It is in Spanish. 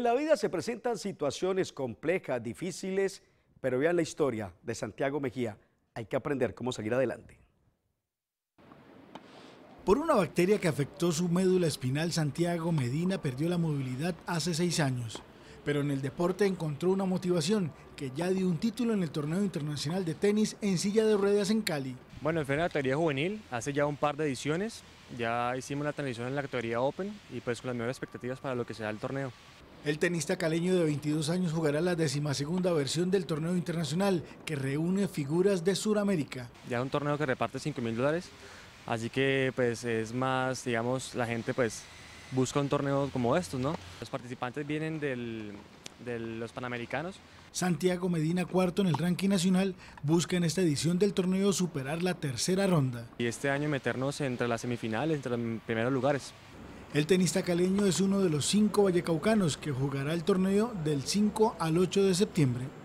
la vida se presentan situaciones complejas, difíciles, pero vean la historia de Santiago Mejía. Hay que aprender cómo seguir adelante. Por una bacteria que afectó su médula espinal, Santiago Medina perdió la movilidad hace 6 años. Pero en el deporte encontró una motivación que ya dio un título en el torneo internacional de tenis en silla de ruedas en Cali. Bueno, fue en la categoría juvenil, hace ya un par de ediciones, ya hicimos la transición en la categoría Open y pues con las mejores expectativas para lo que será el torneo. El tenista caleño de 22 años jugará la 12ª versión del torneo internacional que reúne figuras de Sudamérica. Ya un torneo que reparte $5.000, así que pues es más, digamos, la gente pues busca un torneo como estos, ¿no? Los participantes vienen de los Panamericanos. Santiago Medina, cuarto en el ranking nacional, busca en esta edición del torneo superar la tercera ronda. Y este año meternos entre las semifinales, entre los primeros lugares. El tenista caleño es uno de los 5 vallecaucanos que jugará el torneo del 5 al 8 de septiembre.